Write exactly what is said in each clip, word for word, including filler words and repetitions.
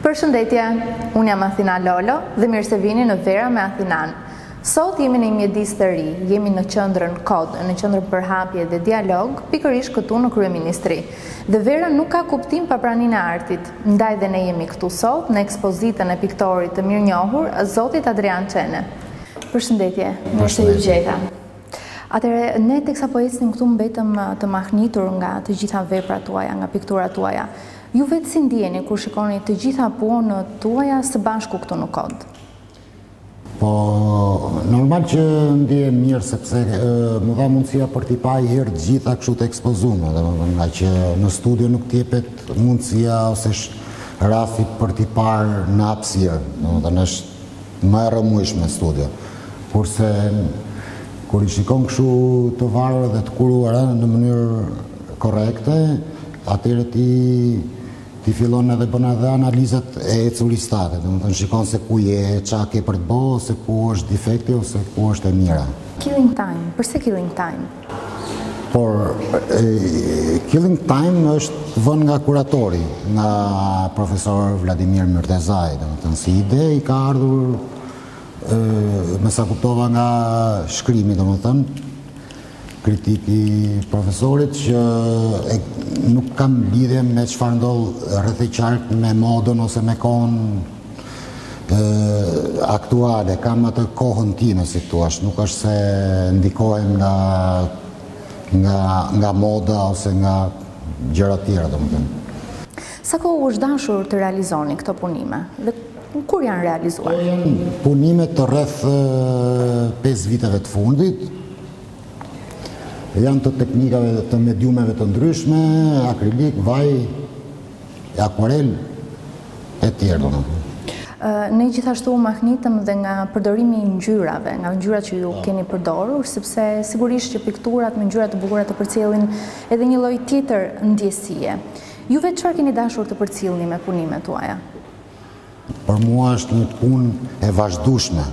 Përshëndetje, unë jam Athina Lolo dhe mirë se vini në Vera me Athinan. Sot jemi në një mjedis të ri, jemi në qendrën Kod, në qendrën përhapje dhe dialog, pikërisht këtu në kryeministri. Dhe Vera nuk ka kuptim pa praninë e artit, ndaj dhe ne jemi këtu sot në ekspozitën e piktorit të mirënjohur, zotit Adrian Çene. Përshëndetje, mirë se ju gjeta. Atëre, ne teksa po ecnim këtu mbetëm të mahnitur nga të gjitha veprat tuaja, nga pikturat tuaja. Ju vetë si ndjeni kur shikoni të gjitha punët tuaja së bashku këtu në Kod? Po, normal që ndjem mirë sepse më dha mundësia për t'i pa i herë gjitha kështu të ekspozume, nga që në studio nuk t'jepet mundësia ose rasti për t'i parë në hapësirë, dhe në është më e rëmujshme studio. Kurse kur i shikon kështu të varur dhe të kuruara në mënyrë korekte, atëherë ti ti fillon edhe bën edhe analizat e ecuristate, do të thënë shikon se ku je, çka ke për të bërë, ose ku është defekti ose ku është e mira. Killing time, përse killing time? Por e, killing time është vënë nga kuratori, nga profesor Vladimir Myrtezaj, do të thënë si ide i ka ardhur e, me sa kuptova nga shkrimi, do të thënë kritiki profesorit që e, nuk kam lidhje me çfarë ndodh rreth e qark me modën ose me kohën e, aktuale, kam atë kohën time si thua, nuk është se ndikohem nga nga nga moda ose nga gjëra të tjera, domethënë. Sa kohë u është dashur të realizoni këto punime? Dhe kur janë realizuar? Punime të rreth pesë viteve të fundit. Janë të teknikave të mediumeve të ndryshme, akrilik, vaj, akvarel, e tjerë. Ne gjithashtu u mahnitëm dhe nga përdorimi i ngjyrave, nga ngjyrat që ju keni përdorur, sepse sigurisht që pikturat me ngjyra të bukura të përcjellin edhe një lloj tjetër ndjesie. Juve çfarë keni dashur të përcjellni me punimet tuaja? Për mua është një punë e vazhdueshme,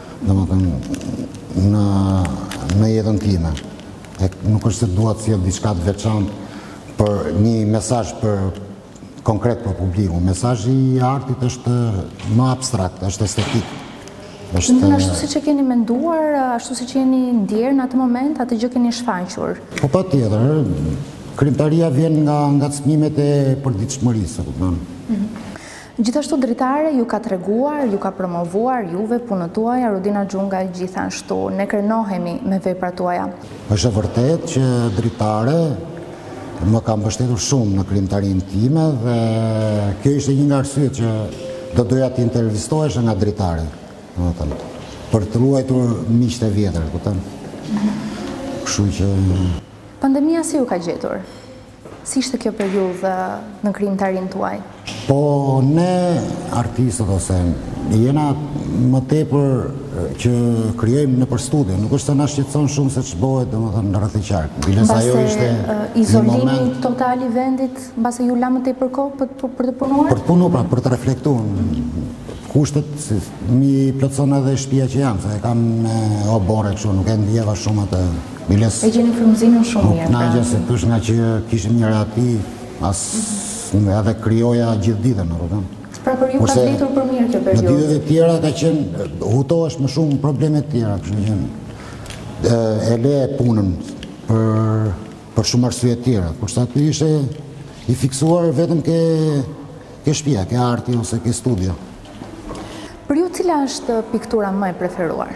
domethënë në në jetën time. E, nuk është se dua të sjell diçka të veçantë për një mesazh për konkret për publikun. Mesazhi i artit është më abstrakt, është estetik. Është në ashtu siç e keni menduar, ashtu siç jeni ndjerë në atë moment, atë gjë keni shfaqur. Po patjetër, krimtaria vjen nga ngacmimet e përditshmërisë, kupton. Mm-hmm. Gjithashtu dritare ju ka treguar, ju ka promovuar juve punët tuaja, Rudina Xhunga gjithashtu, ne krenohemi me veprat tuaja. Është vërtet që dritare më ka mbështetur shumë në krimtarinë time dhe kjo ishte një nga arsyet që do doja të intervistohesha nga dritare, domethënë, për të ruajtur miqtë e vjetër, kupton. Kështu që pandemia si ju ka gjetur? Si ishte kjo periudhë në krimtarinë tuaj? Po ne artistët ose jena më tepër që krijojmë nëpër studio, nuk është se na shqetëson shumë se ç'bëhet domethënë rreth e qark. Biles ajo ishte izolimi total i vendit, mbase ju la më tepër kohë për, për, për të punuar? Për të punuar, pra, për të reflektuar. Kushtet si, mi plotson edhe shtëpia që jam, se e kam me obore kështu, nuk e ndjeva shumë atë. Biles. E gjeni frymëzimin shumë mirë. Na gjë se pysh nga që kishim një reati, as edhe krijoja gjithë ditën, apo. Pra për ju ka vlitur për mirë kjo periudhë. Në ditët e tjera ka qenë hutohesh më shumë probleme të tjera, kështu që e le punën për për shumë arsye të tjera. Kurse aty ishte i fiksuar vetëm ke ke shtëpia, ke arti ose ke studio. Për ju cila është piktura më e preferuar?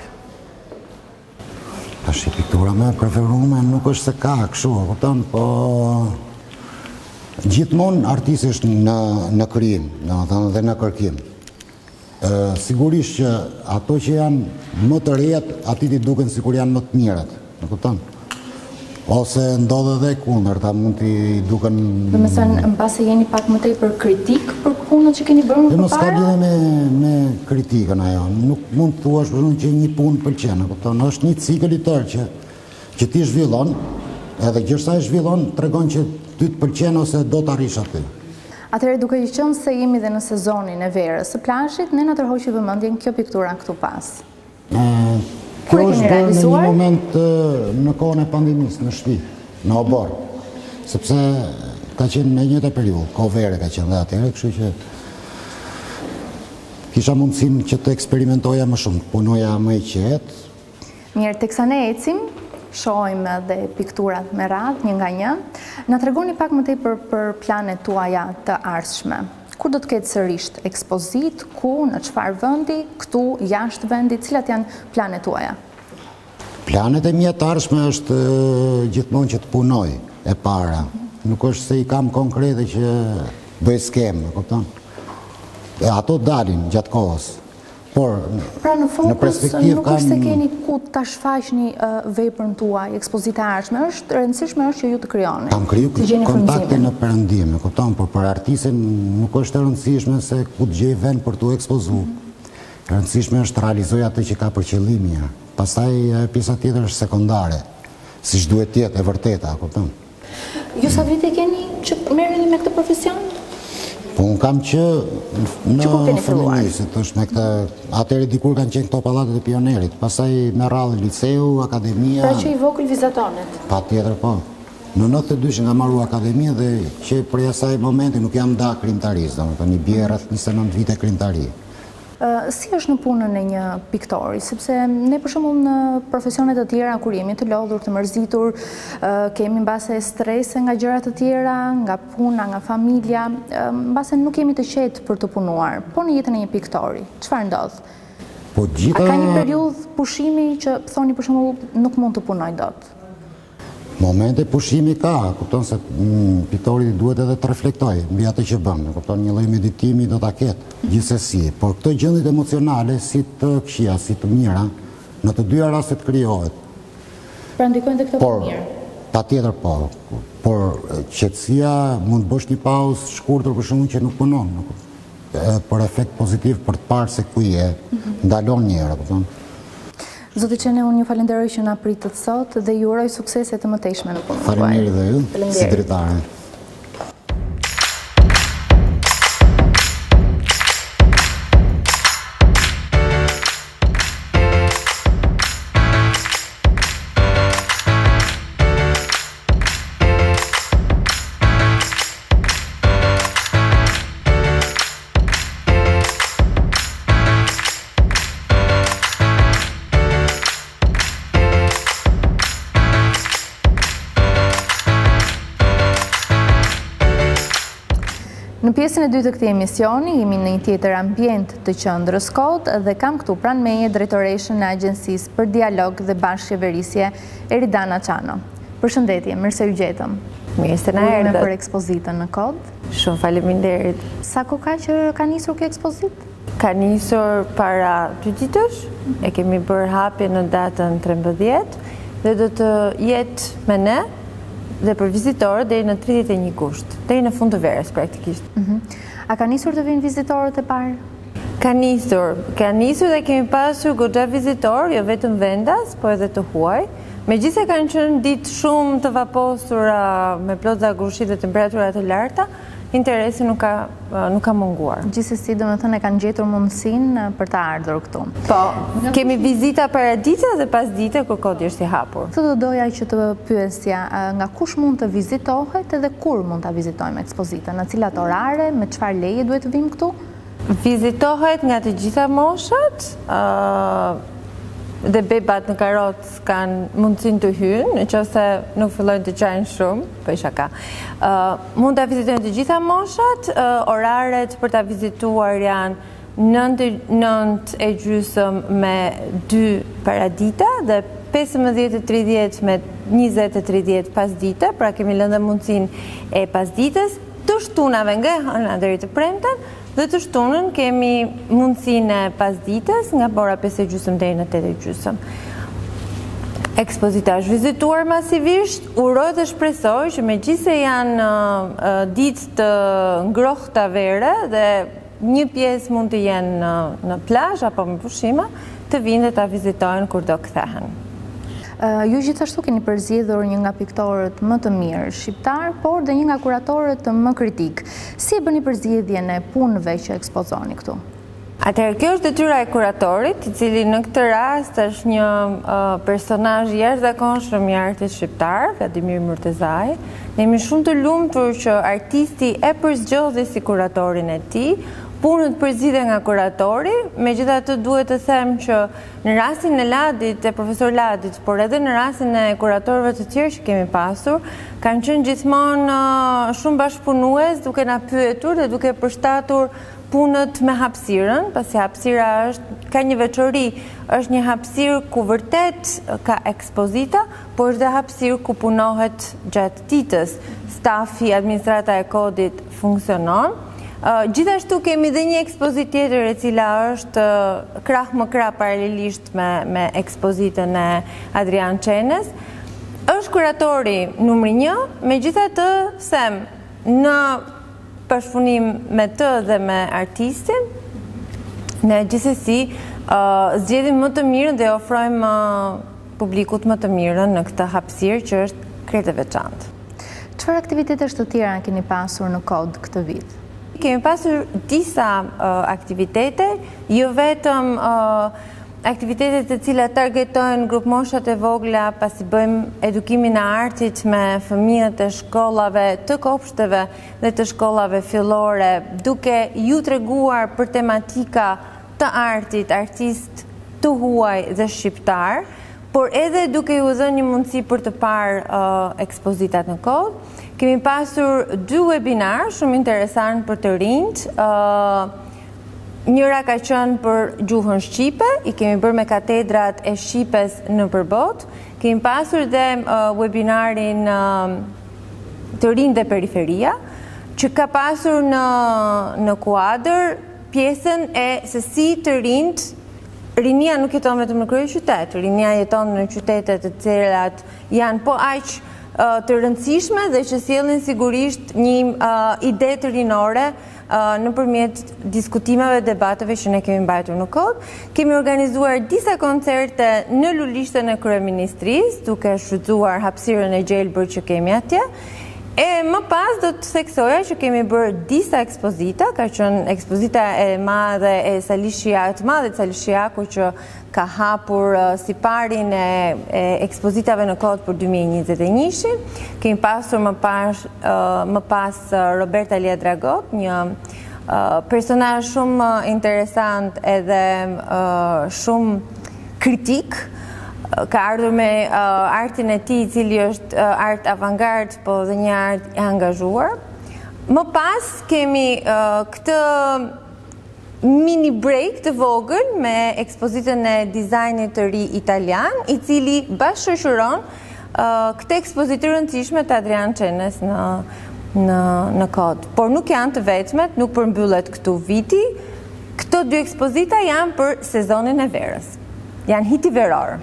Tash piktura më e preferuar nuk është se ka kështu, kupton, po gjithmonë artisti është në në krijim, domethënë dhe në kërkim. Ë sigurisht që ato që janë më të reja, aty ti duken sikur janë më të mirat, e kupton? Ose ndodh edhe kundërta, mund t'i duken. Domethënë mbase jeni pak më tepër kritik për punën që keni bërë më parë? Mos ka lidhje me me kritikën ajo. Nuk mund të thuash për shkak që një punë pëlqen, e kupton? Është një cikël i tërë që që ti zhvillon, edhe gjithsej zhvillon tregon që ty të pëlqen ose do të arrish aty. Atëherë duke qenë se jemi dhe në sezonin e verës së plazhit, ne na tërhoqi vëmendjen kjo piktura këtu pas. Ë Kjo është bërë në një moment në kohën e pandemisë, në shtëpi, në obor, sepse ka qenë në njëjtë periudhë, kohë vere ka qenë dhe atëherë, kështu që kisha mundësinë që të eksperimentoja më shumë, punoja më i qetë. Mirë, teksa ne ecim, shohim edhe pikturat me radhë një nga një. Na tregoni pak më tepër për planet tuaja të ardhshme. Kur do të ketë sërish ekspozit, ku, në çfarë vendi, këtu, jashtë vendit, cilat janë planet tuaja? Planet e mia të ardhshme është gjithmonë që të punoj e para. Nuk është se i kam konkrete që bëj skemë, kupton? E ato dalin gjatë kohës. Por pra në fokus nuk kam... është se keni ku ta shfaqni uh, veprën tuaj, ekspozita e ardhshme, është rëndësishme është që ju të krijoni. Kam kriju kontakte në perëndim, e kupton, por për artistin nuk është e rëndësishme se ku të gjej vend për tu ekspozu. E rëndësishme është të realizoj atë që ka për qëllimja. Pastaj pjesa tjetër është sekondare, siç duhet të jetë e vërteta, kupton. Ju sa vite keni që merreni me këtë profesion? Po unë kam që në feminisit, është me këtë, atëri dikur kanë qenë këto pallatet e pionerit, pastaj me radhë liceu, akademia... Pra që i vogël vizatonet? Pa tjetër, po. Në nëntëdhjetë e dy që nga marru akademia dhe që për asaj momenti nuk jam da krimtarisë, dhe më të një bje rreth njëzet e nëntë vite krimtari. Si është në punën e një piktori, sepse ne për shembull në profesionet të tjera kur jemi të lodhur, të mërzitur, kemi mbase strese nga gjërat të tjera, nga puna, nga familja, mbase nuk jemi të qetë për të punuar. Po në jetën e një piktori, çfarë ndodh? Po gjitha... A ka një periudhë pushimi që thoni për shembull nuk mund të punoj dot? Momente pushimi ka, kupton se piktori duhet edhe të reflektoj mbi atë që bën, kupton, një lloj meditimi do ta ketë gjithsesi, por këto gjendjet emocionale si të këqija, si të mira, në të dyja rastet krijohet. Pra ndikojnë të këto për mirë? Patjetër po, por qetësia mund të bësh një pauzë shkurtër për shkakun që nuk punon, për efekt pozitiv për të parë se ku je, ndalon një herë, kupton. Zoti Çene, unë ju falenderoj që na pritët sot dhe ju uroj suksese të mëtejshme në punën tuaj. Faleminderit dhe ju, si dritare. Në pjesën e dytë të këtij emisioni, jemi në një tjetër ambient të qendrës Kod dhe kam këtu pranë meje drejtoreshën e Agjencisë për Dialog dhe Bashkëqeverisje, Eridana Çano. Përshëndetje, mirë se ju gjetëm. Mirë se na erdhët. Për ekspozitën në Kod. Shumë faleminderit. Sa kohë ka që ka nisur kjo ekspozitë? Ka nisur para dy ditësh, e kemi bërë hapje në datën trembëdhjetë dhe do të jetë me ne dhe për vizitorët deri në tridhjetë e një gusht, deri në fund të verës praktikisht. A ka nisur të vinë vizitorët e parë? Ka nisur, ka nisur dhe kemi pasur goxha vizitorë, jo vetëm vendas, po edhe të huaj. Megjithëse kanë qenë ditë shumë të vaposura me plot zagushi dhe temperatura të larta, interesi nuk ka, nuk ka munguar. Gjithsesi, domethënë e kanë gjetur mundësinë për të ardhur këtu. Po, kemi vizita paradite dhe pas dite kur kodi është i hapur. Këtë do doja që të pyesja, nga kush mund të vizitohet edhe kur mund ta vizitojmë ekspozitën, në cilat orare, me çfarë leje duhet të vim këtu? Vizitohet nga të gjitha moshat, uh, dhe bebat në karroc kanë mundësin të hynë, në qëse nuk fillojnë të qajnë shumë, për shaka. Uh, mund të vizitojnë të gjitha moshat, uh, oraret për të vizituar janë nëntë e gjysëm me dy paradita dhe pesëmbëdhjetë e tridhjetë me njëzet e tridhjetë pas dite, pra kemi lënë dhe mundësin e pas ditës, të shtunave nga hëna deri të premten, dhe të shtunën kemi mundësinë e pas ditës nga ora pesë e gjysmë deri në tetë e gjysmë. Ekspozita është vizituar masivisht, uroj dhe shpresoj që megjithëse janë uh, uh, ditë të ngrohta vere dhe një pjesë mund të jenë në, në plazh apo me pushime, të vinë dhe ta vizitojnë kur do kthehen. Uh, ju gjithashtu keni përzgjedhur një nga piktorët më të mirë shqiptar, por dhe një nga kuratorët më kritik. Si e bëni përzgjedhjen e punëve që ekspozoni këtu? Atëherë, kjo është detyra e kuratorit, i cili në këtë rast është një uh, personazh jashtëzakonshëm i artit shqiptar, Vladimir Myrtezaj. Ne jemi shumë të lumtur që artisti e përzgjodhi si kuratorin e tij, punët përzgjidhe nga kuratori, megjithatë duhet të them që në rastin e Ladit, e profesor Ladit, por edhe në rastin e kuratorëve të tjerë që kemi pasur, kanë qenë gjithmonë shumë bashkëpunues, duke na pyetur dhe duke përshtatur punët me hapësirën, pasi hapësira është, ka një veçori, është një hapësirë ku vërtet ka ekspozita, por është dhe hapësirë ku punohet gjatë ditës. Stafi, administrata e kodit funksionon. Uh, gjithashtu kemi dhe një ekspozit tjetër e cila është uh, krah më krah paralelisht me, me ekspozitën e Adrian Çenës. Është kuratori numri një, megjithatë them në bashkëpunim me të dhe me artistin, ne gjithsesi uh, zgjedhim më të mirën dhe ofrojmë uh, publikut më të mirën në këtë hapësirë që është krejt e veçantë. Çfarë aktivitetesh të tjera keni pasur në kod këtë vit? Kemi pasur disa uh, aktivitete, jo vetëm uh, aktivitetet të cilat targetojnë grup moshat e vogla, pasi bëjmë edukimin e artit me fëmijët e shkollave të kopshteve dhe të shkollave fillore, duke ju treguar për tematika të artit, artist të huaj dhe shqiptar, por edhe duke ju dhënë një mundësi për të parë uh, ekspozitat në kod. Kemi pasur dy webinar shumë interesant për të rinjt. Uh, njëra ka qenë për gjuhën shqipe, i kemi bërë me katedrat e shqipes në përbot. Kemi pasur dhe uh, webinarin uh, të rinj dhe periferia, që ka pasur në, në kuadër pjesën e se si të rinjt. Rinia nuk jeton vetëm në kryeqytet, rinia jeton në qytete të cilat janë po aq uh, të rëndësishme dhe që sjellin sigurisht një uh, ide të rinore uh, nëpërmjet diskutimeve, debateve që ne kemi mbajtur në kod. Kemi organizuar disa koncerte në lulishtën e kryeministrisë, duke shfrytzuar hapësirën e gjelbër që kemi atje. E më pas do të theksoja që kemi bërë disa ekspozita, ka qenë ekspozita e madhe e Salishia, të madhe të Salishiaku që ka hapur uh, si parin e, e ekspozitave në kod për dy mijë e njëzet e një. Kemi pasur më pas, uh, më pas uh, Roberta Lia Dragot, një uh, personazh shumë uh, interesant edhe uh, shumë kritik. Ka ardhur me uh, artin e tij, i cili është uh, art avantgard, po dhe një art i angazhuar. Më pas kemi uh, këtë mini break të vogël me ekspozitën e dizajnit të ri italian, i cili bashkëshoqëron uh, këtë ekspozitë të rëndësishme të Adrian Çenës në, në, në kod. Por nuk janë të vetmet, nuk përmbyllet këtu viti. Këto dy ekspozita janë për sezonin e verës. Janë hiti veror.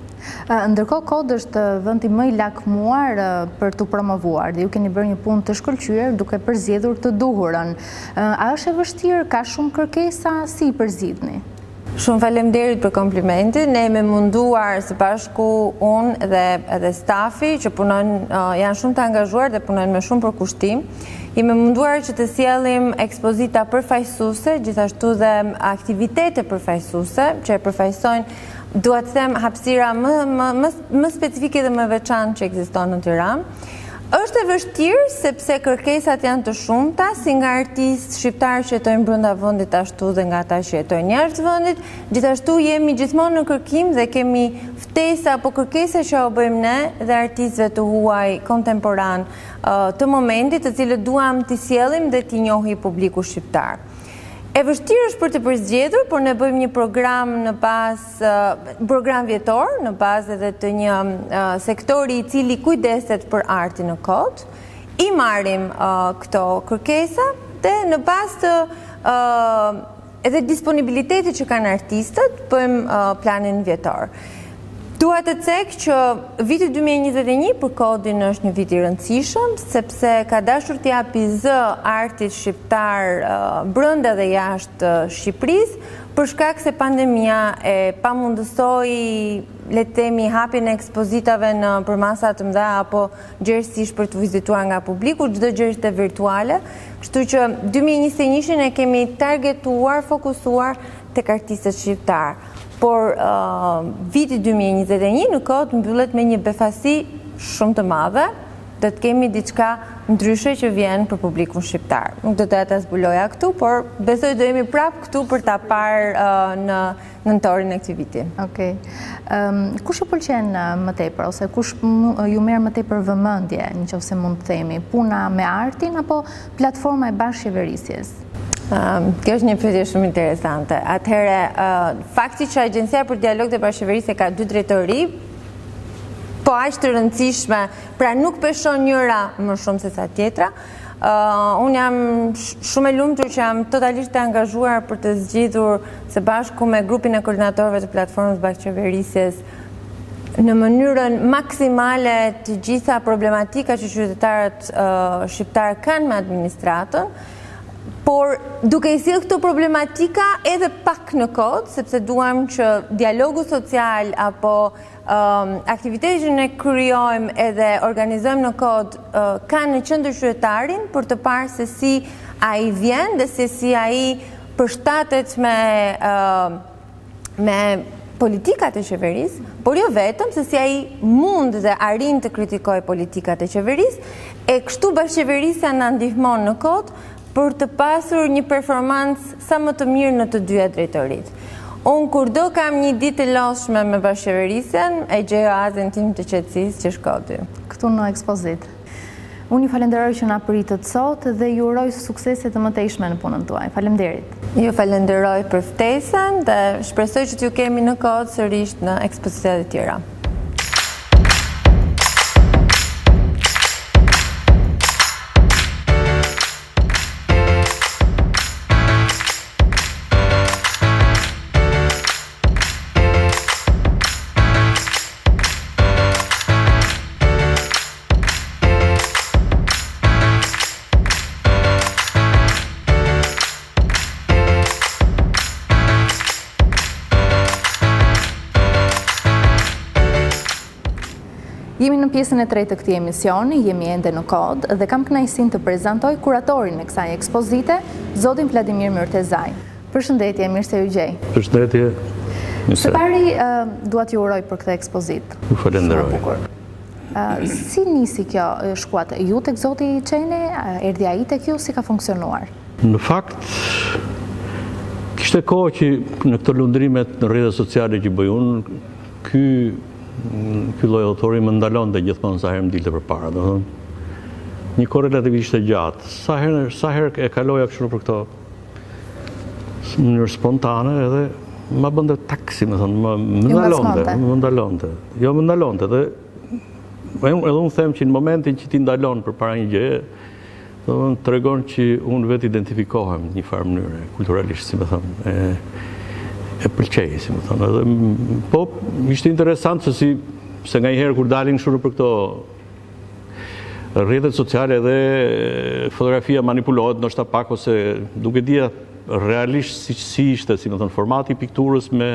Ndërkohë kod është vendi më i lakmuar për të promovuar dhe ju keni bërë një punë të shkëlqyer duke përzgjedhur të duhurën. A është e vështirë, ka shumë kërkesa, si i përzgjidhni? Shumë faleminderit për komplimentin. Ne jemi munduar së bashku unë dhe edhe stafi që punojnë, janë shumë të angazhuar dhe punojnë me shumë përkushtim. Jemi munduar që të sjellim ekspozita përfaqësuese, gjithashtu dhe aktivitete përfaqësuese që e përfaqësojnë, dua të them, hapësira më, më, më, më specifike dhe më veçantë që ekziston në Tiranë. Është e vështirë sepse kërkesat janë të shumta, si nga artistë shqiptarë që jetojnë brenda vendit ashtu dhe nga ata që jetojnë jashtë vendit. Gjithashtu jemi gjithmonë në kërkim dhe kemi ftesa apo kërkesa që u bëjmë ne dhe artistëve të huaj kontemporan të momentit, të cilët duam t'i sjellim dhe t'i njohë publiku shqiptar. E vështirë është për të përzgjedhur, por ne bëjmë një program në bazë program vjetor, në bazë edhe të një uh, sektori i cili kujdeset për artin në kod. I marrim uh, këto kërkesa dhe në bazë të uh, edhe disponibilitetit që kanë artistët, bëjmë uh, planin vjetor. Dua të cek që viti dy mijë e njëzet e një për kodin është një vit i rëndësishëm, sepse ka dashur t'i japi zë artit shqiptar uh, brenda dhe jashtë uh, Shqipërisë, për shkak se pandemia e pamundësoi, le të themi, hapjen e ekspozitave në përmasa të mëdha apo gjerësisht për të vizituar nga publiku, çdo gjë ishte virtuale, kështu që dy mijë e njëzet e një e kemi targetuar, fokusuar tek artistët shqiptar. Por uh, viti dy mijë e njëzet e një në kod mbyllet me një befasi shumë të madhe, do të kemi diçka ndryshe që vjen për publikun shqiptar. Nuk do të ta zbuloja këtu, por besoj do jemi prapë këtu për ta parë uh, në nëntorin e këtij viti. Okej. Um, kush ju pëlqen më tepër ose kush ju merr më tepër vëmendje, nëse mund të themi, puna me artin apo platforma e bashkëqeverisjes? Um, kjo është një pyetje shumë interesante. Atëherë, uh, fakti që Agjencia për Dialog dhe Bashkëqeverisje ka dy drejtori, po aq të rëndësishme, pra nuk peshon njëra më shumë se sa tjetra. Uh, unë jam shumë e lumtur që jam totalisht e angazhuar për të zgjidhur së bashku me grupin e koordinatorëve të platformës bashkëqeverisjes në mënyrën maksimale të gjitha problematika që qytetarët uh, shqiptar kanë me administratën, por duke i sjellë këto problematika edhe pak në kod, sepse duam që dialogu social apo um, aktivitetet që ne krijojmë edhe organizojmë në kod uh, kanë në qendër qytetarin për të parë se si ai vjen dhe se si ai përshtatet me uh, me politikat e qeverisë, por jo vetëm se si ai mund dhe arrin të kritikojë politikat e qeverisë, e kështu bashkëqeverisja na ndihmon në kod për të pasur një performancë sa më të mirë në të dyja drejtoritë. Unë kurdo kam një ditë të lodhshme me bashkëqeverisjen, e gjej oazën tim të qetësisë që shko aty. Këtu në ekspozit. Unë ju falenderoj që na pritët sot dhe ju uroj suksese të mëtejshme në punën tuaj. Faleminderit. Ju falenderoj për ftesën dhe shpresoj që t'ju kemi në kod sërish në ekspozitat e tjera. Jemi në pjesën e tretë të këtij emisioni, jemi ende në kod dhe kam kënaqësinë të prezantoj kuratorin e kësaj ekspozite, zotin Vladimir Myrtezaj. Përshëndetje, mirë se u gjej. Përshëndetje. Së pari, uh, dua t'ju uroj për këtë ekspozit. Ju falenderoj. Uh, si nisi kjo shkuat? Ju tek zoti Çeni, uh, erdhi ai tek ju, si ka funksionuar? Në fakt, kishte kohë që në këto lundrimet në rrjetet sociale që bëj unë, ky ky lloj autori më ndalon dhe gjithmonë sa herë më dilte përpara, domethënë një kohë relativisht e gjatë. Sa herë sa herë e kaloja kështu për këto në mënyrë spontane edhe ma bënte taksi, më thonë, më ndalonte, më ndalonte. Jo më ndalonte dhe edhe unë them që në momentin që ti ndalon përpara një gjëje, domethënë tregon që unë vetë identifikohem në një farë mënyre kulturalisht, si më thonë, e e pëlqej, si më thonë. Edhe, po, ishte interesant se si, se nga njëherë kur dalin kështu për këto rrjetet sociale dhe fotografia manipulohet, ndoshta pak ose duke dia realisht si, si ishte, si më thonë, formati i pikturës me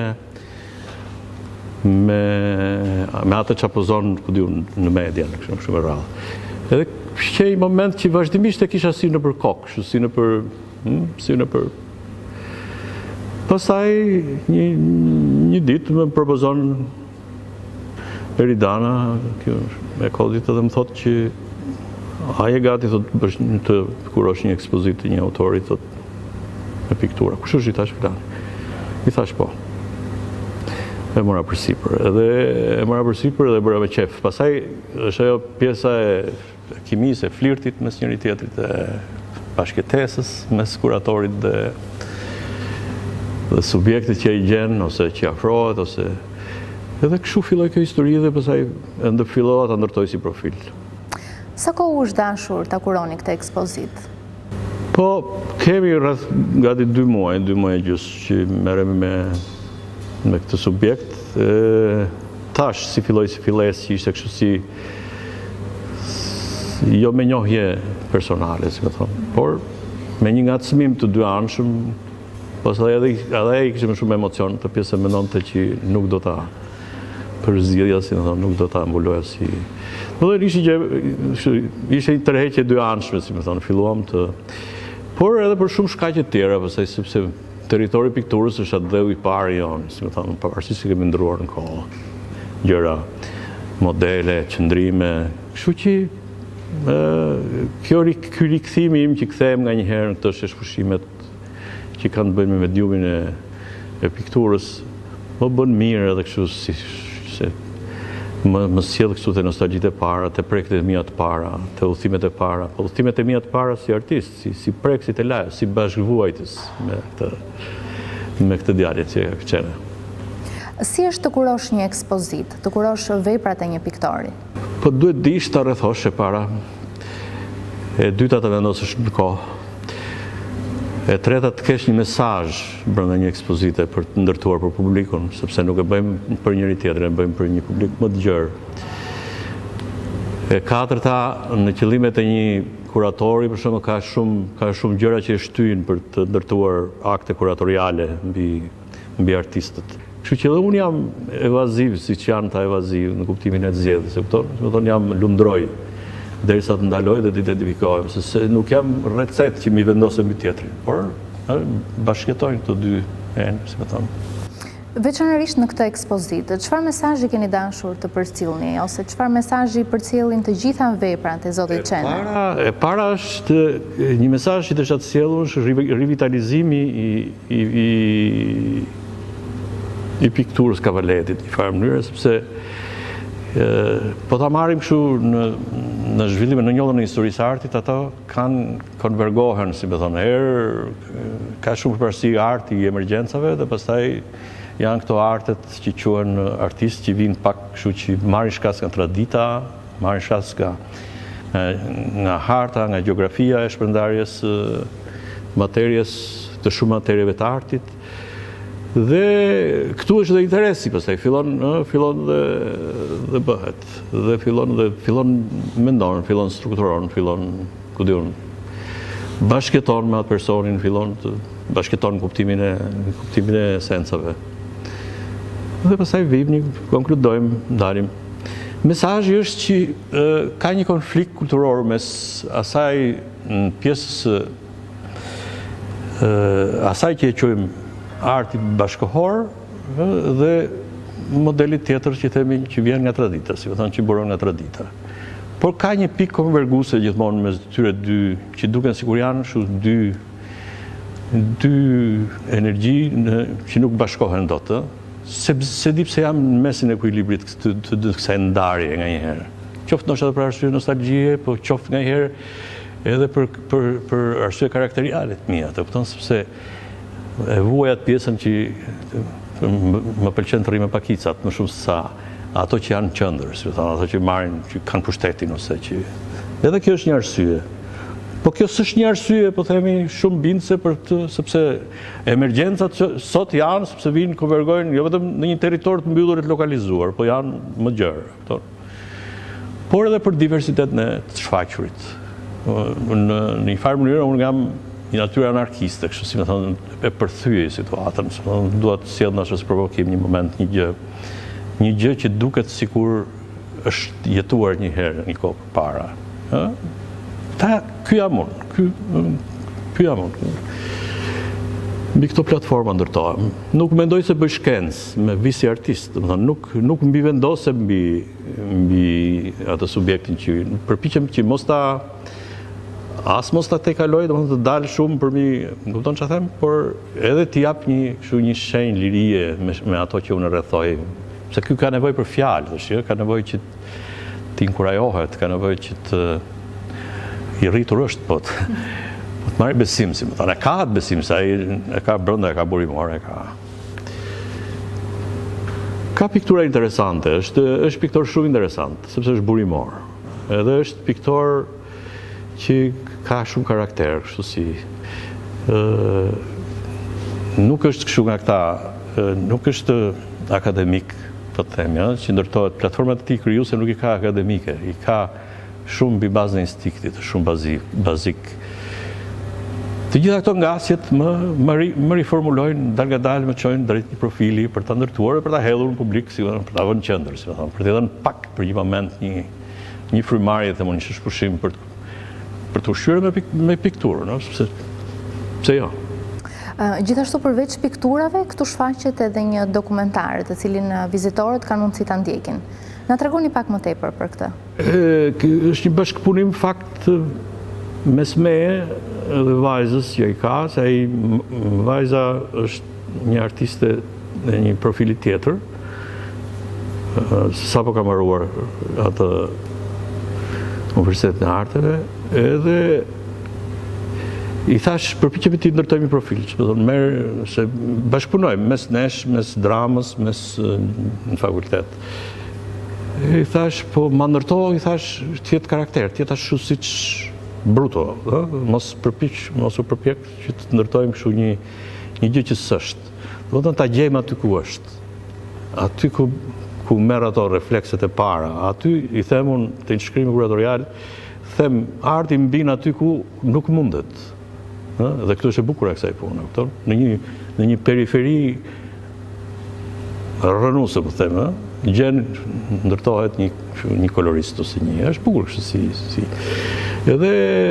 me me atë që apozon, ku diu, në media, në kështu shumë rrallë. Edhe shqej moment që vazhdimisht e kisha si në për kokë, kështu si në për hm, si në për Pastaj një, një ditë më propozon Eridana, kjo e kodit edhe më thotë që ai e gati thot, të kurosh një ekspozit të një autori thot, me piktura. Kush është i thash plan? I thash po. E mora për sipër. Edhe e mora për sipër dhe bëra me qef. Pastaj është ajo pjesa e kimisë, e flirtit mes njëri tjetrit, e bashkëtesës mes kuratorit dhe dhe subjektit që i gjen, ose që afrohet, ose... Edhe kështu filloj kjo histori dhe pastaj e ndërfillova ta ndërtoj si profil. Sa kohë është dashur ta kuroni këtë ekspozit? Po, kemi rreth gati dy muaj, dy muaj gjys që merremi me me këtë subjekt. E, tash si filloj si filles që ishte kështu si jo me njohje personale, si më thonë, por me një ngacmim të dy anshëm. Pas edhe edhe i kishim shumë emocion, të pjesë mendonte që nuk do ta përzgjedhja, si më thonë, nuk do ta mbuloja si. Do të ishte që ishte një tërheqje dy anshme, si më thonë, filluam të. Por edhe për shumë shkaqe të tjera, pastaj sepse territori i pikturës është atë dheu i parë jonë, si më thonë, pavarësisht se kemi ndruar në kohë gjëra, modele, qëndrime, kështu që Kjo ky rikthimi im që kthehem nga një herë në këto sheshpushimet që kanë të bëjnë me mediumin e, e pikturës, më bën mirë edhe kështu si se më, më sjell kështu te nostalgjitë e para, te prekjet e mia të para, te udhimet e para, po udhimet e mia të para si artist, si si preksit e lajës, si bashkëvuajtës me këtë me këtë djalë që ka qenë. Si është të kurosh një ekspozitë, të kurosh veprat e një piktori? Po duhet dish ta rrethosh e para. E dyta të vendosësh në kohë. E treta të kesh një mesazh brenda një ekspozite për të ndërtuar për publikun, sepse nuk e bëjmë për njëri tjetrin, e bëjmë për një publik më të gjerë. E katërta, në qëllimet e një kuratori, për shembull, ka shumë ka shumë gjëra që e shtyjnë për të ndërtuar akte kuratoriale mbi mbi artistët. Kështu që edhe unë jam evaziv, siç janë ta evaziv në kuptimin e zgjedhjes, e kupton? Do të thonë jam lundroj derisa të ndaloj dhe të identifikohem, se nuk jam recetë që mi vendosem mbi tjetrin, por bashkëjetojnë këto dy enë, si më thonë. Veçanërisht në këtë ekspozitë, çfarë mesazhi keni dashur të përcjellni ose çfarë mesazhi përcjellin të gjitha veprat e Zotit Qener? E para, e para është një mesazh që desha të sjellun është rivitalizimi i i i i pikturës Kavaletit, në farë mënyrë, sepse e, po ta marrim kështu në në zhvillimin në njollën e historisë artit, ato kanë konvergohen, si më thonë, herë ka shumë përparësi arti i emergjencave dhe pastaj janë këto artet që quhen artistë që vinë pak kështu që marrin shkas nga tradita, marrin shkas nga nga harta, nga gjeografia e shpërndarjes materjes, të shumë materjeve të artit. Dhe këtu është dhe interesi, pastaj fillon fillon dhe dhe bëhet, dhe fillon dhe fillon mendon, fillon strukturon, fillon ku diun bashkëton me atë personin, fillon të bashkëton kuptimin e kuptimin e esencave. Dhe pastaj vim, konkludojmë, ndalim. Mesazhi është që e, ka një konflikt kulturor mes asaj në pjesës e, asaj që e quajmë arti bashkëkohor dhe modelit tjetër që themi që vjen nga tradita, si më thonë që buron nga tradita. Por ka një pikë konverguese gjithmonë mes tyre dy, që duken sikur janë shu dy dy energji në, që nuk bashkohen dot, se se di pse jam në mesin e ekuilibrit të, të, të kësaj ndarje nganjëherë. Qoftë ndoshta për arsye nostalgjie, po qoftë nganjëherë edhe për për për arsye karakteriale të mia, të kupton, sepse e vuaj atë pjesën që më pëlqen të rri me pakicat më shumë se sa ato që janë qendër, si thonë, ato që marrin, që kanë pushtetin ose që edhe kjo është një arsye. Po kjo s'është një arsye, po themi shumë bindse për të, sepse emergjencat që sot janë, sepse vinë konvergojnë jo vetëm në një territor të mbyllur e të lokalizuar, po janë më gjerë, por edhe për diversitet në të shfaqurit. Në një farë mënyrë unë jam një natyrë anarkiste, kështu si më thonë, e përthyej situatën, dua të sjell ndoshta si provokim një moment, një gjë, një gjë që duket sikur është jetuar një herë, një kohë përpara. Ë? Ta ky jam unë, ky ky jam unë. Mbi këto platforma ndërtohem. Nuk mendoj se bëj shkencë me visi artist, do të thonë, nuk nuk mbi vendosem mbi mbi atë subjektin që përpiqem që mos ta as mos ta tekaloj, domethënë të dalë shumë për mi, më kupton çfarë them, por edhe t'i jap një kështu një shenjë lirie me, me ato që unë rrethoj. Se ky ka nevojë për fjalë, është, ka nevojë që të inkurajohet, ka nevojë që të i rritur është, po të, po të marrë besim, si më thonë. E ka atë besim, se ai e ka brenda, e ka burimor, e ka. Ka piktura interesante, është është piktor shumë interesant, sepse është burimor. Edhe është piktor që ka shumë karakter, kështu si ë nuk është kështu nga këta, nuk është akademik, po të them, ja, që ndërtohet platformat e tij krijuese nuk i ka akademike, i ka shumë mbi bazën e instiktit, shumë bazik, bazik. Të gjitha këto ngasjet më më, ri, më riformulojnë, dal nga dal më çojnë drejt një profili për ta ndërtuar, për ta hedhur në publik, si për ta vënë në qendër, si thonë, për të dhënë pak për një moment një një frymarrje të një shpushim për të për të ushqyer me, pik, me pikturë, no? Pse, pse jo? Uh, gjithashtu përveç pikturave, këtu shfaqet edhe një dokumentar, të cilin vizitorët kanë mundësi ta ndjekin. Na tregoni pak më tepër për këtë. është një bashkëpunim fakt mes meje dhe vajzës që i ka, se ai vajza është një artiste dhe një profili tjetër. Sa po kam marruar atë Universitetin e Arteve, edhe i thash përpiqemi të ndërtojmë një profil, që do të merr se bashkëpunojmë mes nesh, mes dramës, mes në fakultet. I thash, po ma ndërto, i thash, tjetë karakter, tjetë ashtu siç bruto, da? Mos përpiq, mos u përpjek që të ndërtojmë kështu një një gjë që s'është. Do të ta gjejmë aty ku është. Aty ku ku merr ato reflekset e para. Aty i them unë të shkrimi kuratorial, them arti mbin aty ku nuk mundet. Ë, dhe këtu është e bukur e kësaj pune, kupton? Në një në një periferi rënuese, po them, ë, gjen ndërtohet një një kolorist ose një. Është bukur kështu si si. Edhe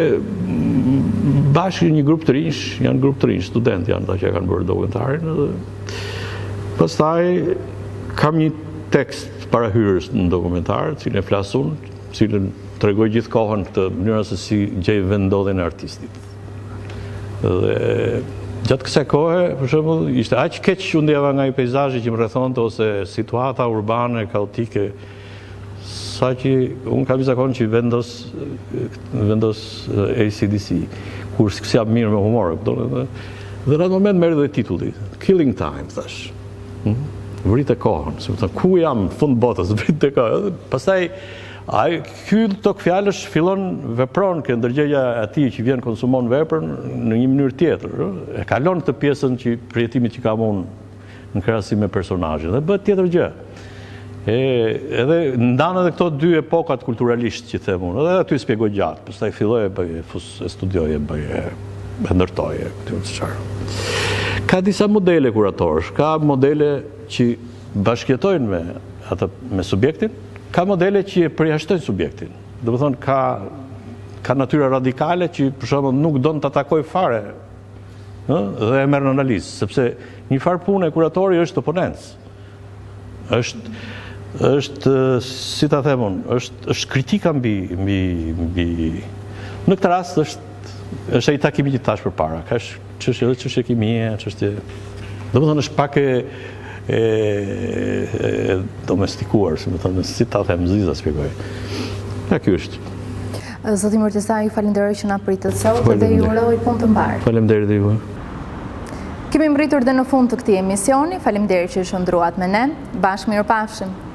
bashkë një grup të rinj, janë grup të rinj, studentë janë ata që kanë bërë dokumentarin, edhe pastaj kam një tekst para hyrjes në dokumentar, cilën e flas unë, cilën tregoj gjithë kohën këtë mënyra se si gjej vendodhjen e artistit. Dhe gjatë kësaj kohe, për shembull, ishte aq keq që u ndjeva nga i peizazhi që më rrethonte ose situata urbane kaotike, saqë unë kam zakon që vendos vendos A C D C, kur s'kisha mirë me humor, kupton? Dhe në atë moment merr dhe titulli, Killing Time, thash. Vrit e kohën, se më thënë, ku jam fund botës, vrit e kohën. Pastaj, ai ky tok fjalësh fillon vepron ke ndërgjegja e atij që vjen konsumon veprën në një mënyrë tjetër. E kalon këtë pjesën që përjetimit që kam unë në krahasim me personazhin dhe bëhet tjetër gjë. E, edhe ndanë edhe këto dy epokat kulturalisht që them unë, edhe aty spjegoj gjatë, pastaj filloj e bëj, e studioj, e bëj, e ndërtoj, e këtë çfarë. Ka disa modele kuratorësh, ka modele që bashkëjetojnë me atë me subjektin, ka modele që e përjashtojnë subjektin. Do të thonë ka ka natyra radikale që për shembull nuk don ta takoj fare, ë, dhe e merr në analizë, sepse një farë punë e kuratorit është oponencë. Është është si ta them unë, është është kritika mbi mbi mbi në këtë rast është është ai takimi që tash përpara, ka çështje edhe çështje kimie, çështje. Domethënë është pak e e, e domestikuar, si më thonë, si ta them, ziza spjegoj. Ja ky është. Zoti Murteza, ju falenderoj që na pritët sot dhe ju uroj punë të mbarë. Faleminderit juve. Kemi mbritur dhe në fund të këtij emisioni. Faleminderit që shndruat me ne. Bashkë mirupafshim.